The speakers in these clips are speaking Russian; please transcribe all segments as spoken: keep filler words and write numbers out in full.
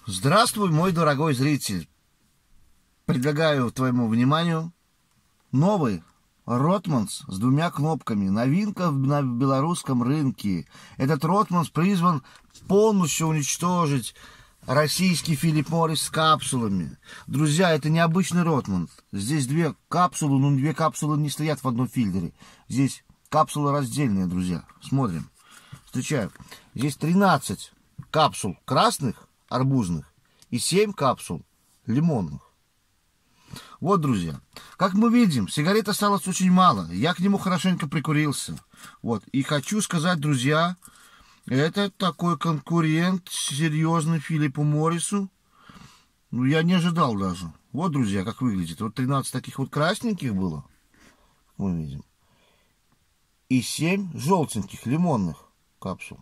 Здравствуй, мой дорогой зритель. Предлагаю твоему вниманию новый Ротманс с двумя кнопками. Новинка на белорусском рынке. Этот Ротманс призван полностью уничтожить российский Филипп Моррис с капсулами. Друзья, это необычный Ротманс. Здесь две капсулы, но две капсулы не стоят в одном фильтре. Здесь капсулы раздельные, друзья. Смотрим. Встречаю. Здесь тринадцать капсул красных, арбузных, и семь капсул лимонных. Вот, друзья, как мы видим, сигарет осталось очень мало. Я к нему хорошенько прикурился. Вот, и хочу сказать, друзья, это такой конкурент серьезный Филиппу Моррису. Ну, я не ожидал даже. Вот, друзья, как выглядит. Вот тринадцать таких вот красненьких было, мы видим, и семь желтеньких лимонных капсул.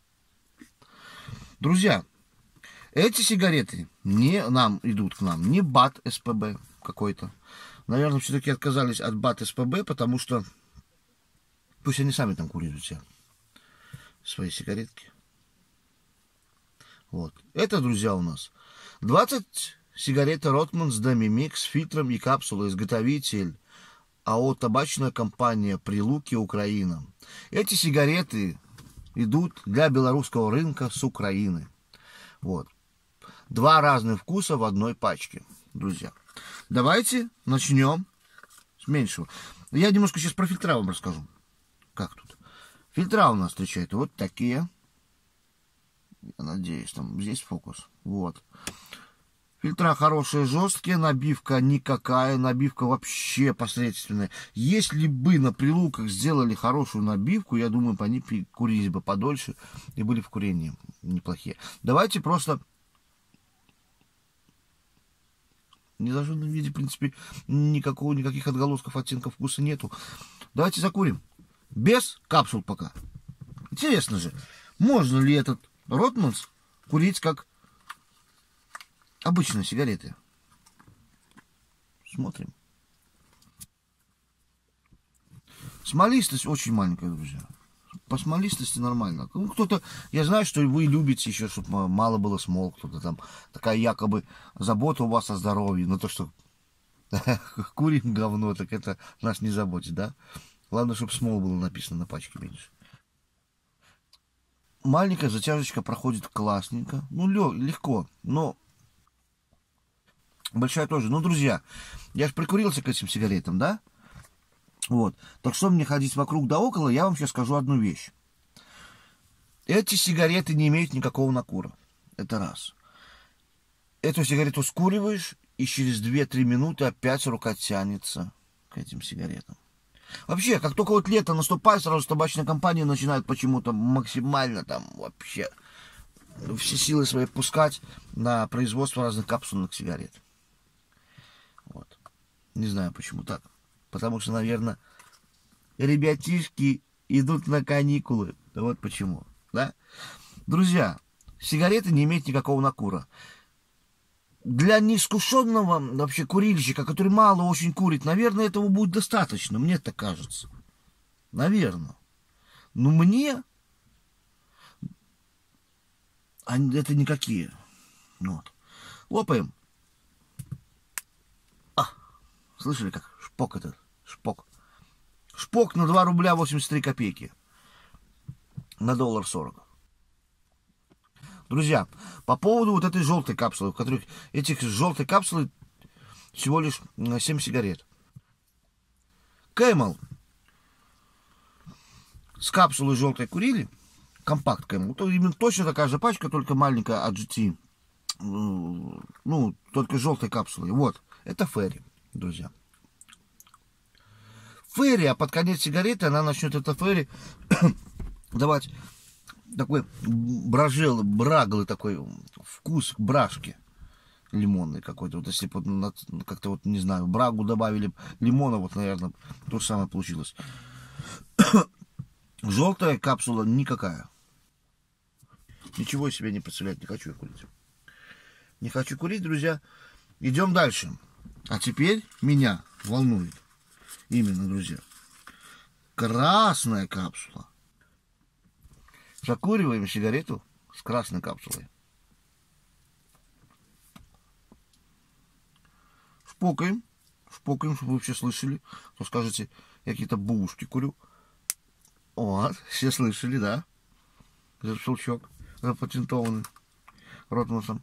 Друзья, эти сигареты не нам идут к нам, не БАТ СПБ какой-то. Наверное, все-таки отказались от БАТ СПБ, потому что пусть они сами там курируют все свои сигаретки. Вот. Это, друзья, у нас двадцать сигарет Ротманс Демимикс с фильтром и капсулой, изготовитель АО «Табачная компания Прилуки, Украина». Эти сигареты идут для белорусского рынка с Украины. Вот. Два разных вкуса в одной пачке, друзья. Давайте начнем с меньшего. Я немножко сейчас про фильтра вам расскажу. Как тут? Фильтра у нас встречают вот такие. Я надеюсь, там здесь фокус. Вот. Фильтра хорошие, жесткие, набивка никакая, набивка вообще посредственная. Если бы на Прилуках сделали хорошую набивку, я думаю, они курились бы подольше и были в курении неплохие. Давайте просто... В незажженном виде, в принципе, никакого, никаких отголосков, оттенков вкуса нету. Давайте закурим. Без капсул пока. Интересно же, можно ли этот Ротманс курить как обычные сигареты? Смотрим. Смолистость очень маленькая, друзья. По смолистости нормально. Ну, кто-то, я знаю, что вы любите еще, чтобы мало было смол, кто-то там, такая якобы забота у вас о здоровье, но то, что курим говно, так это нас не заботит, да? Главное, чтобы смол было написано на пачке меньше. Маленькая затяжечка проходит классненько, ну, легко, но большая тоже. Ну, друзья, я же прикурился к этим сигаретам, да? Вот. Так что мне ходить вокруг да около, я вам сейчас скажу одну вещь. Эти сигареты не имеют никакого накура. Это раз. Эту сигарету скуриваешь, и через две-три минуты опять рука тянется к этим сигаретам. Вообще, как только вот лето наступает, сразу табачная компания начинает почему-то максимально там вообще все силы свои пускать на производство разных капсульных сигарет. Вот. Не знаю, почему так. Потому что, наверное, ребятишки идут на каникулы. Вот почему. Да? Друзья, сигареты не имеют никакого накура. Для неискушенного вообще курильщика, который мало очень курит, наверное, этого будет достаточно. Мне так кажется. Наверное. Но мне они, это никакие. Вот. Лопаем. А, слышали, как шпок этот? Шпок. Шпок на два рубля восемьдесят три копейки. На доллар сорок. Друзья, по поводу вот этой желтой капсулы, в которых этих желтой капсулы всего лишь семь сигарет. Camel с капсулой желтой курили. Компакт Camel. То именно точно такая же пачка, только маленькая от джи ти. Ну, только желтой капсулой. Вот. Это Ферри, друзья. Ферри, а под конец сигареты она начнет это Ферри давать такой брожелый, браглый такой вкус к брашке лимонный какой-то. Вот если бы как-то вот, не знаю, брагу добавили лимона, вот, наверное, то же самое получилось. Желтая капсула никакая. Ничего себе не представляет, не хочу я курить. Не хочу курить, друзья. Идем дальше. А теперь меня волнует именно, друзья, красная капсула. Закуриваем сигарету с красной капсулой. шпокаем. Шпокаем, чтобы вы все слышали. То скажете, я какие-то бушки курю. Вот, все слышали, да? Этот щелчок запатентованный Ротмансом.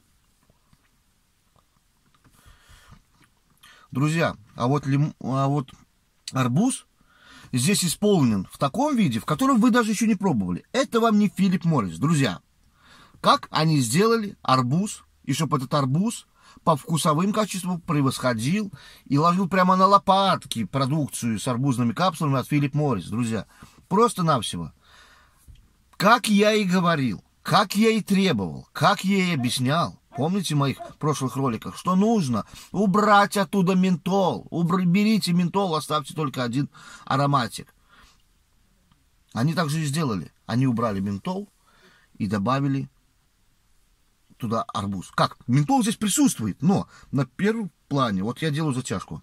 Друзья, а вот, лим... а вот арбуз здесь исполнен в таком виде, в котором вы даже еще не пробовали. Это вам не Филипп Моррис, друзья. Как они сделали арбуз, и чтобы этот арбуз по вкусовым качествам превосходил и ложил прямо на лопатки продукцию с арбузными капсулами от Филипп Моррис, друзья. Просто-навсего. Как я и говорил, как я и требовал, как я и объяснял, помните в моих прошлых роликах, что нужно убрать оттуда ментол. Уберите ментол, оставьте только один ароматик. Они так же и сделали. Они убрали ментол и добавили туда арбуз. Как? Ментол здесь присутствует, но на первом плане, вот я делаю затяжку,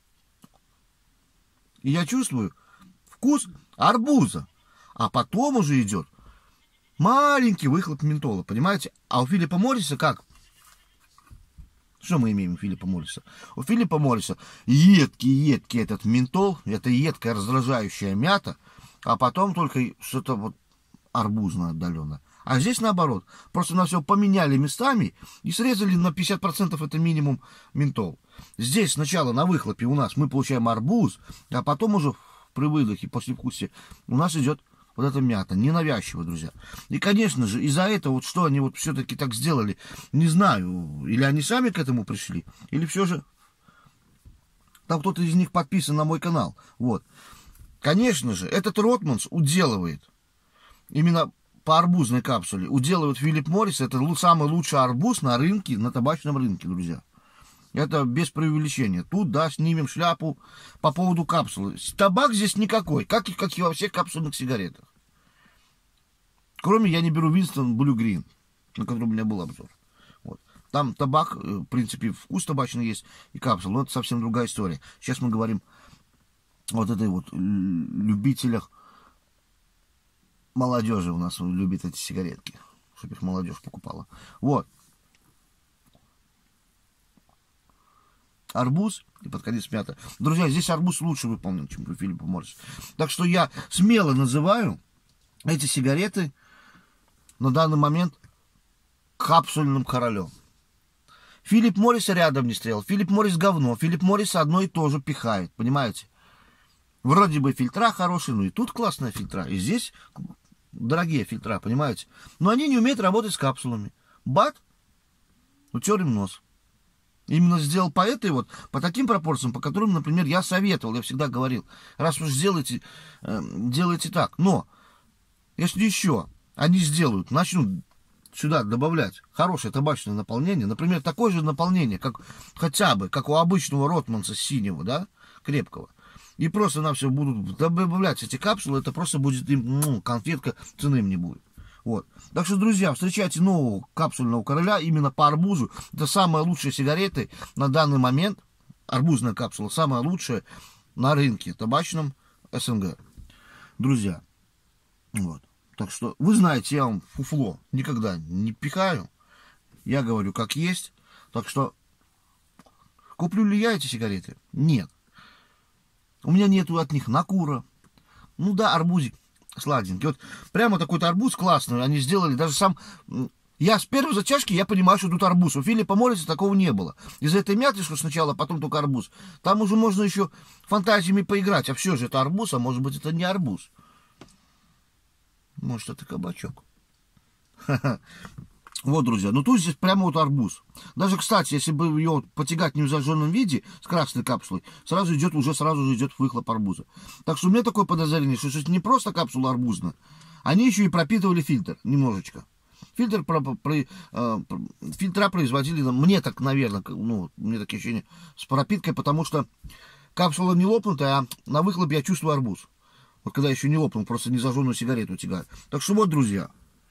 и я чувствую вкус арбуза, а потом уже идет маленький выхлоп ментола, понимаете? А у Филиппа Морриса как? Что мы имеем у Филиппа Морриса? У Филиппа Морриса едкий-едкий этот ментол, это едкая раздражающая мята, а потом только что-то вот арбузно отдаленно. А здесь наоборот. Просто на все поменяли местами и срезали на пятьдесят процентов это минимум ментол. Здесь сначала на выхлопе у нас мы получаем арбуз, а потом уже при выдохе, после вкуса у нас идет вот эта мята. Ненавязчиво, друзья. И, конечно же, из-за этого, вот что они вот все-таки так сделали, не знаю, или они сами к этому пришли, или все же там кто-то из них подписан на мой канал. Вот. Конечно же, этот Ротманс уделывает именно по арбузной капсуле. Уделывает Филипп Моррис. Это самый лучший арбуз на рынке, на табачном рынке, друзья. Это без преувеличения. Тут, да, снимем шляпу по поводу капсулы. Табак здесь никакой, как и, как и во всех капсульных сигаретах. Кроме, я не беру Winston Blue Green, на котором у меня был обзор. Вот. Там табак, в принципе, вкус табачный есть и капсул, но это совсем другая история. Сейчас мы говорим о вот этой вот любителях. Молодежи у нас любит эти сигаретки, чтобы их молодежь покупала. Вот. Арбуз и под конец мята. Друзья, здесь арбуз лучше выполнен, чем у Филиппа Морриса. Так что я смело называю эти сигареты на данный момент капсульным королем. Филипп Морриса рядом не стоял. Филипп Моррис говно. Филипп Моррис одно и то же пихает, понимаете? Вроде бы фильтра хорошие, но и тут классная фильтра. И здесь дорогие фильтра, понимаете? Но они не умеют работать с капсулами. Бат, утер им нос. Именно сделал по этой вот, по таким пропорциям, по которым, например, я советовал, я всегда говорил, раз уж сделайте, э, делайте так. Но, если еще они сделают, начнут сюда добавлять хорошее табачное наполнение, например, такое же наполнение, как хотя бы, как у обычного Ротманса синего, да, крепкого, и просто нам все будут добавлять эти капсулы, это просто будет им, ну, конфетка, цены им не будет. Вот. Так что, друзья, встречайте нового капсульного короля именно по арбузу. Это самые лучшие сигареты на данный момент. Арбузная капсула самая лучшая на рынке табачном СНГ. Друзья, вот. Так что, вы знаете, я вам фуфло никогда не пихаю. Я говорю как есть. Так что, куплю ли я эти сигареты? Нет. У меня нету от них накура. Ну да, арбузик сладенький. Вот прямо такой-то арбуз классный. Они сделали даже сам... Я с первой затяжки, я понимаю, что тут арбуз. У Филиппа Морриса такого не было. Из-за этой мяты, что сначала, а потом только арбуз. Там уже можно еще фантазиями поиграть. А все же это арбуз, а может быть это не арбуз. Может это кабачок. Вот, друзья, ну тут здесь прямо вот арбуз. Даже, кстати, если бы ее потягать не в зажженном виде, с красной капсулой, сразу идет, уже сразу же идет выхлоп арбуза. Так что у меня такое подозрение, что это не просто капсула арбузная, они еще и пропитывали фильтр немножечко. Фильтр про, про, э, фильтра производили, мне так, наверное, ну, мне такие ощущения, с пропиткой, потому что капсула не лопнутая, а на выхлопе я чувствую арбуз. Вот когда еще не лопнул, просто не зажженную сигарету тягаю. Так что вот, друзья.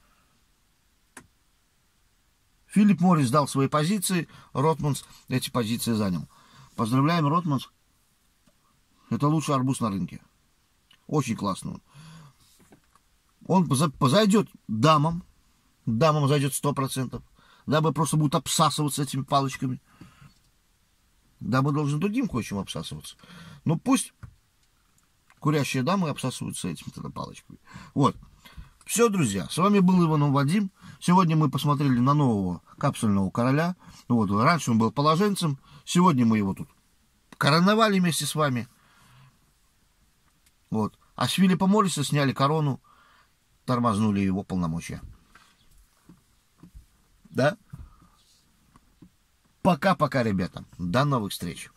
Филипп Моррис дал свои позиции, Ротманс эти позиции занял. Поздравляем, Ротманс. Это лучший арбуз на рынке. Очень классно. Он позайдет дамам. Дамам зайдет сто процентов. Дамы просто будут обсасываться этими палочками. Да, мы должны другим кое-чем обсасываться. Ну, пусть курящие дамы обсасываются этим тогда палочкой. Вот. Все, друзья, с вами был Иванов Вадим. Сегодня мы посмотрели на нового капсульного короля. Вот, раньше он был положенцем, сегодня мы его тут короновали вместе с вами. Вот. А с Филиппа Морриса сняли корону, тормознули его полномочия. Да? Пока-пока, ребята. До новых встреч.